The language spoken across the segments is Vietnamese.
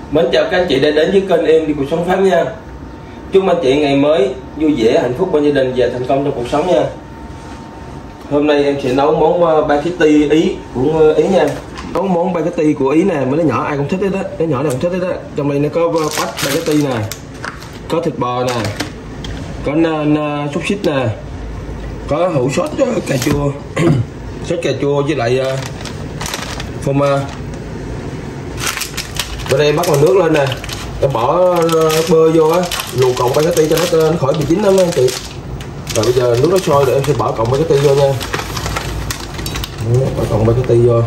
Mến chào các anh chị đã đến với kênh Em Đi Cuộc Sống Pháp nha. Chúc anh chị ngày mới vui vẻ, hạnh phúc bên gia đình và thành công trong cuộc sống nha. Hôm nay em sẽ nấu món spaghetti Ý của Ý nha. Nấu món spaghetti của Ý nè, mấy đứa nhỏ ai cũng thích hết đó, đứa nhỏ nào cũng thích hết đó. Trong đây nó có bát spaghetti nè, có thịt bò nè, có xúc xích nè, có hũ sốt cà chua, sốt cà chua với lại phô mai. Bên đây bắt vào nước lên nè, em bỏ bơ vô á, luộc cọng spaghetti cho nó khỏi bị chín lắm anh chị. Rồi bây giờ nước nó sôi rồi em sẽ bỏ cọng spaghetti vô nha. Bỏ cọng spaghetti vô.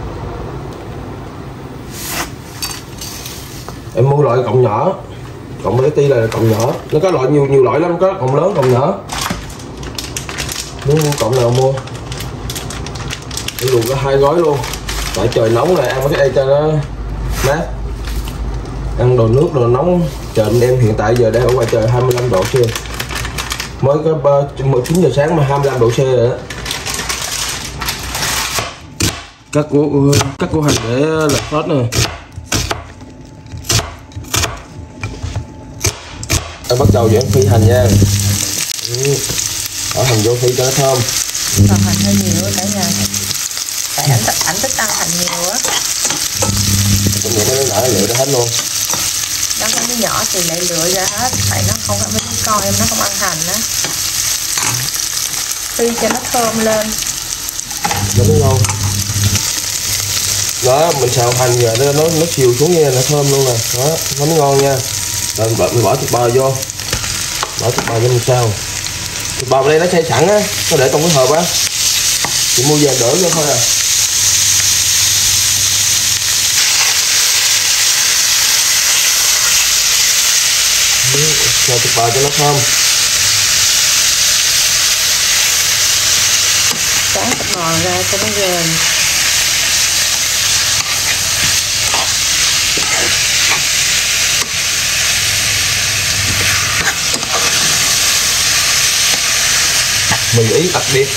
Em mua loại cọng nhỏ, cọng spaghetti là cọng nhỏ, nó có loại nhiều loại lắm, có cọng lớn cọng nhỏ. Muốn mua cọng nào mua. Em luộc có 2 gói luôn. Tại trời nóng này ăn cái cho nó mát. Ăn đồ nước đồ nóng. Trời anh em hiện tại giờ đang ở ngoài trời 25 độ C. Mới có 9 giờ sáng mà 25 độ C rồi đó. Cắt củ hành để làm sốt nè. Em bắt đầu với phi hành nha. Bỏ hành vô phi cho nó thơm. Còn hành hơi nhiều cả nhà. Tại ảnh thích ăn hành nhiều á. Cái miệng nó nhỏ lựa ra hết luôn. Đó có đứa nhỏ thì lại lựa ra hết. Tại nó không mấy con em nó không ăn hành á. Phi cho nó thơm lên. Đúng ngon. Đó mình xào hành giờ nó chiều xuống như này nó thơm luôn nè. Đó nó mới ngon nha. Rồi mình bỏ thịt bò vô. Bỏ thịt bò vô mình xào. Thịt bò ở đây nó xay sẵn á, nó để trong cái hộp á. Chị mua về đỡ vô thôi à. Xào thịt bò cho nó thơm. Sáng thịt bò ra cho nó giòn. Mì Ý đặc biệt.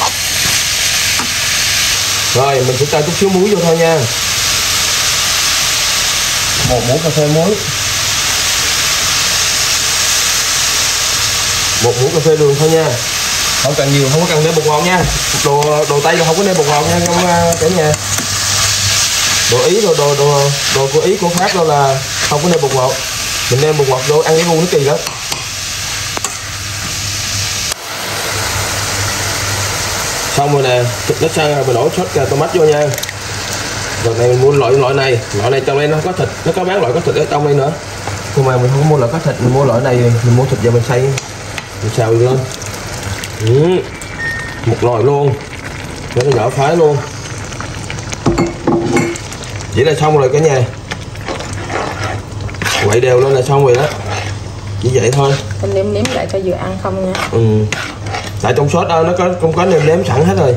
Rồi mình sẽ cho chút xíu muối vô thôi nha. 1 muỗng cà phê muối. 1 muỗng cà phê đường thôi nha. Không cần nhiều, không có cần nêm bột ngọt nha. Đồ Tây là không có nêm bột ngọt nha trong cả nhà. Đồ Ý đồ của Ý của Pháp đâu là không có nêm bột ngọt. Mình nêm bột ngọt vô ăn cái gu nó kỳ lắm. Xong rồi nè, thịt nó sang rồi mình đổ sốt cà tomat vô nha. Rồi này mình mua loại này trong đây nó không có thịt, nó có bán loại có thịt ở trong đây nữa. Nhưng mà mình không mua loại có thịt, mình mua loại này, mình mua thịt về mình xay, mình xào lên. Một nồi luôn, nó nhỏ phái luôn. Vậy là xong rồi cả nhà. Quậy đều lên là xong rồi đó. Chỉ vậy thôi. Anh nếm lại cho vừa ăn không nha. Tại trong sốt đó nó không có nêm nếm sẵn hết rồi.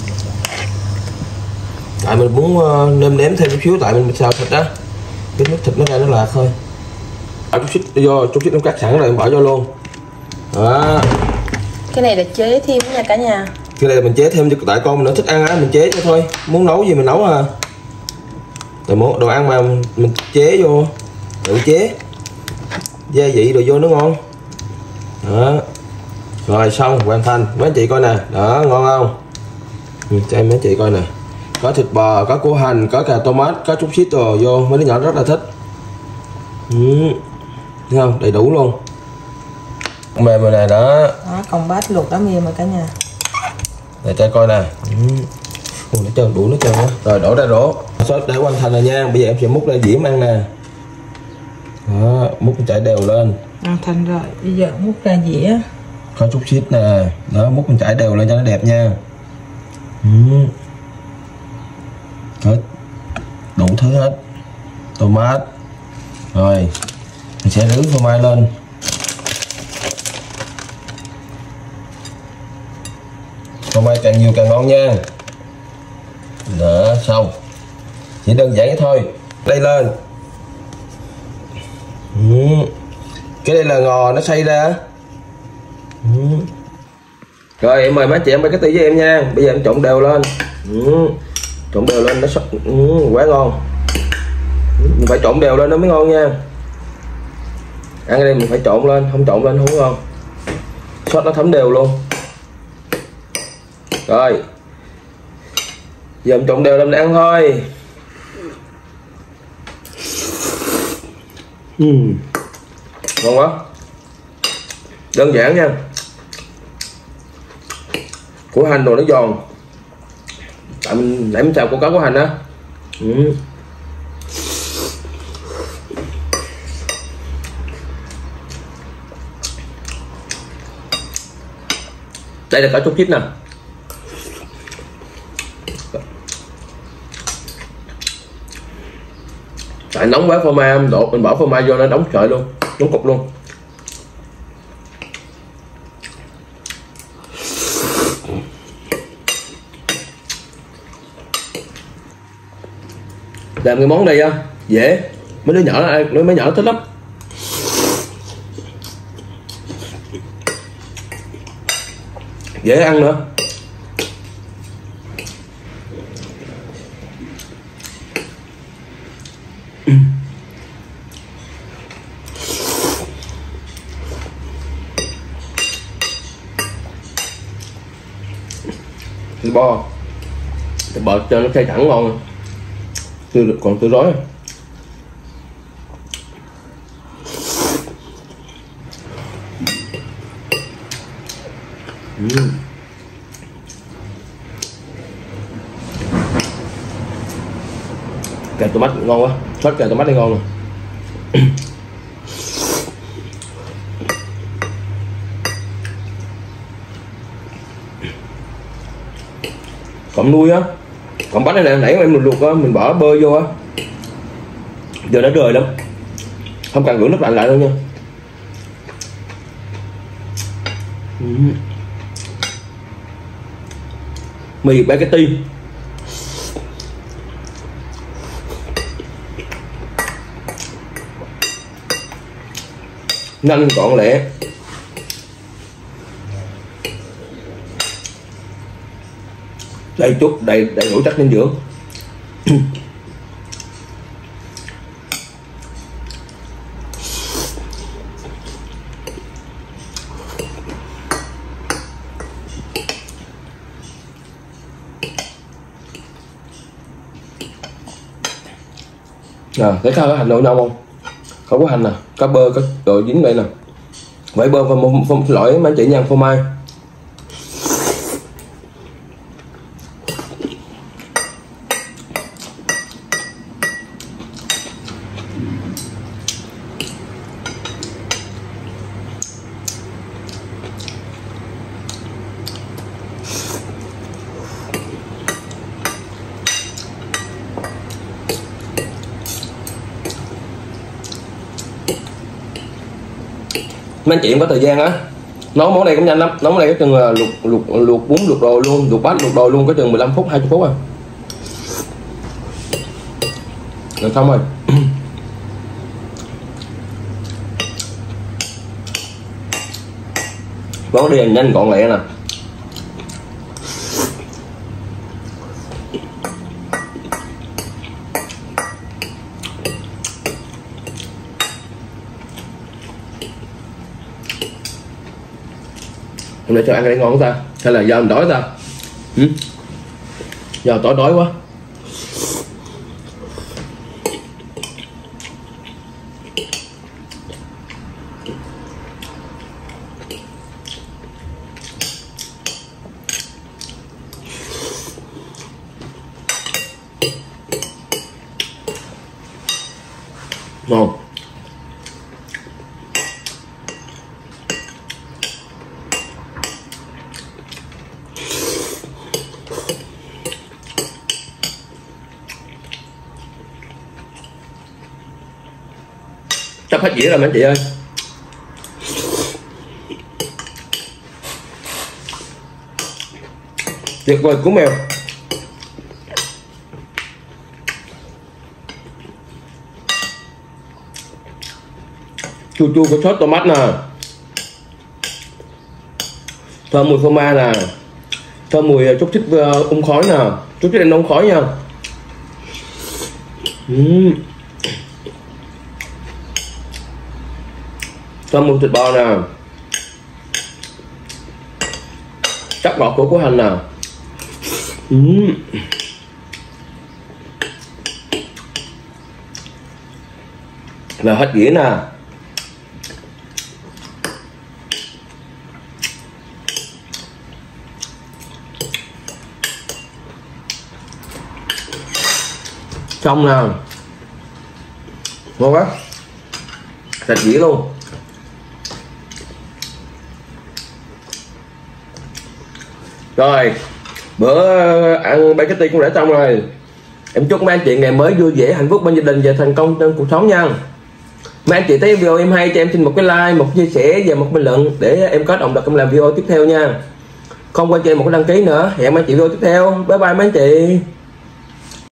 Tại mình muốn nêm nếm thêm chút xíu tại mình xào thịt đó. Cái nước thịt nó ra nó lạc thôi. Bỏ chút xíu vô, chút xíu nó cắt sẵn rồi bỏ vô luôn. Đó. Cái này là chế thêm nha cả nhà. Cái này là mình chế thêm cho tại con mình nó thích ăn á, mình chế cho thôi. Muốn nấu gì mình nấu à. Rồi món đồ ăn mà mình chế vô, tự chế. Gia vị rồi vô nó ngon. Đó. Rồi xong hoàn thành. Mấy anh chị coi nè. Đó ngon không? Cho em mấy anh chị coi nè. Có thịt bò, có củ hành, có cà tomat, có chút xít đồ vô. Mấy đứa nhỏ rất là thích. Thấy không? Đầy đủ luôn. Mềm rồi nè đó. Đó còn bát luộc đó mềm rồi cả nhà. Để cho coi nè. Nó trơn đủ nó trơn á. Rồi đổ ra đổ. Sốt đã hoàn thành rồi nha. Bây giờ em sẽ múc ra dĩa ăn nè. Đó, múc chảy đều lên. Hoàn thành rồi. Bây giờ múc ra dĩa. Có chút xít nè. Đó, múc mình chảy đều lên cho nó đẹp nha. Có đủ thứ hết. Tomat. Rồi mình sẽ rưới phô mai lên. Phô mai càng nhiều càng ngon nha. Đó xong. Chỉ đơn giản vậy thôi. Đây lên. Cái đây là ngò nó xay ra. Rồi em mời mấy chị em spaghetti với em nha. Bây giờ em trộn đều lên. Trộn đều lên nó quá ngon. Mình phải trộn đều lên nó mới ngon nha. Ăn ở đây mình phải trộn lên, không trộn lên không ngon. Sốt nó thấm đều luôn. Rồi giờ mình trộn đều lên để ăn thôi. Ngon quá, đơn giản nha. Củ hành đồ nó giòn, tại mình nãy mình xào củ hành á. Đây là cả chút chip nè. Tại nóng quá phô mai, mình bỏ phô mai vô nó đóng sợi luôn, đóng cục luôn. Làm cái món này á dễ, mấy đứa nhỏ nó mấy nhỏ thích lắm. Dễ ăn nữa. Thịt bò cho nó xay thẳng ngon, còn tươi rói. Cà tomat ngon quá, sốt cà tomat này ngon rồi. Còn nuôi á, còn bánh này nè, nãy em mình luộc á, mình bỏ bơ vô á, giờ nó rời lắm, không cần rửa nước lạnh lại đâu nha. Mì spaghetti nhanh gọn lẹ, đầy đủ chất dinh dưỡng. Thấy có hành đậu nâu không? Không có hành nè, có bơ, có đồ dính đây nè. Vậy bơ và một loại mấy chị nha, phô mai. Mấy anh chị em có thời gian á, nấu món này cũng nhanh lắm. Nấu món này có chừng luộc bún, luộc đồ luôn, luộc bát, luộc đồ luôn, có chừng 15 phút 20 phút à. Rồi xong rồi. Món đi nhanh gọn lẹ nè. Hôm nay cho ăn cái ngon không ta? Hay là do mình đói ta? Do tối đói quá. Ngon. Sắp hết dĩa rồi mấy anh chị ơi. Tuyệt vời củ mèo. Chua chua có sốt tomat nè, thơm mùi phô mai nè, thơm mùi chút chích khói nè, chút chích đen nóng khói nha. Cho một thịt bò nè, chất ngọt của hành nè. Là hết dĩa nè. Xong nè, ngon quá, sạch dĩa luôn. Rồi bữa ăn spaghetti cũng đã xong rồi. Em chúc mấy anh chị ngày mới vui vẻ, hạnh phúc bên gia đình và thành công trong cuộc sống nha. Mấy anh chị thấy video em hay cho em xin một cái like, một chia sẻ và một bình luận để em có động lực em làm video tiếp theo nha. Không quên cho em một cái đăng ký nữa. Hẹn mấy anh chị video tiếp theo. Bye bye mấy anh chị.